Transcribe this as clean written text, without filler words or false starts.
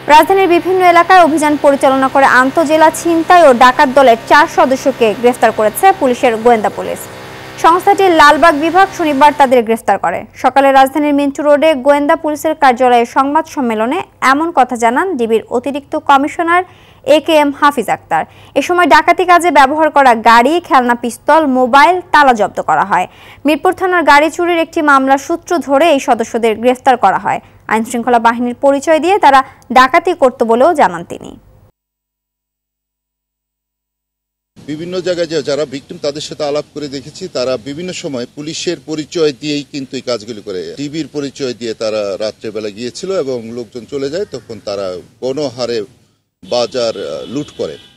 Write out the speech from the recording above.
রাজধানীর বিভিন্ন এলাকায় অভিযান পরিচালনা করে আন্তঃজেলা ছিনতাই ও ডাকাত দলের 4 সদস্যকে গ্রেফতার করেছে পুলিশের গোয়েন্দা পুলিশ। সংস্থাটির লালবাগ বিভাগ শনিবার তাদের গ্রেফতার করে। সকালে রাজধানীর মিন্টু রোডে গোয়েন্দা পুলিশের কার্যালয়ে সংবাদ সম্মেলনে এমন কথা জানান ডিবির অতিরিক্ত কমিশনার AKM হাফিজ আক্তার। এ সময় ডাকাতি কাজে ব্যবহার করা গাড়ি, খেলনা পিস্তল, মোবাইল, তালা জব্দ করা হয়। মিরপুর থানার গাড়ি চুরির একটি মামলার সূত্র ধরে এই সদস্যদের গ্রেফতার করা হয়। আইনশৃঙ্খলা বাহিনীর পরিচয় দিয়ে তারা ডাকাতি করত বলেও জানান তিনি। বিভিন্ন জায়গায় যারা ভিকটিম তাদের সাথে আলাপ করে দেখেছি, তারা বিভিন্ন সময় পুলিশের পরিচয় দিয়েই কিন্তু এই কাজগুলি করে। টিভির পরিচয় দিয়ে তারা রাত্রেবেলা গিয়েছিল এবং লোকজন চলে যায়, তখন তারা গণহারে বাজার লুট করে।